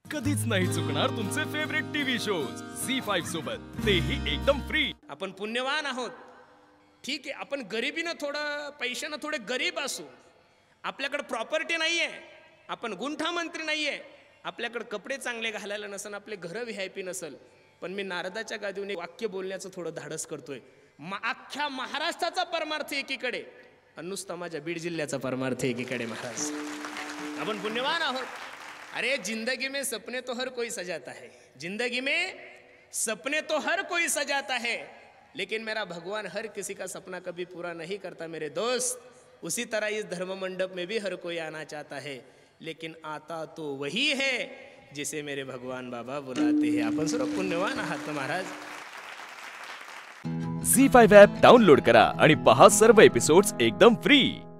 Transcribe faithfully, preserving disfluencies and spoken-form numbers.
कधीच नाही चुकणार तुमचे favourite TV shows Zee five सोबत, तेही एकदम फ्री। आपण पुण्यवान आहोत, ठीक आहे। आपण गरिबीनं थोडं पैशानं थोडे गरीब असू, आपल्याकडे प्रॉपर्टी नाहीये, आपण गुंठा मंत्री नाहीये, आपल्याकडे कपडे चांगले घालायला नसन, आपले घर व्ही आय पी नसल, पण मी नारदाच्या गादीवर एक वाक्य बोलण्याचं थोडं धाडस करतोय। अख्ख्या महाराष्ट्राचा परमार्थ एकीकडे आणि नुसता माझ्या बीड जिल्ह्याचा परमार्थ एकीकडे। महाराज आपण पुण्यवान आहोत। अरे जिंदगी में सपने तो हर कोई सजाता है, जिंदगी में सपने तो हर कोई सजाता है, लेकिन मेरा भगवान हर किसी का सपना कभी पूरा नहीं करता मेरे दोस्त। उसी तरह इस धर्म मंडप में भी हर कोई आना चाहता है, लेकिन आता तो वही है जिसे मेरे भगवान बाबा बुलाते हैं। आपण सर्व पुण्यवान आहात महाराज। झी फाईव्ह ॲप डाउनलोड करा आणि पहा सर्व एपिसोड्स एकदम फ्री।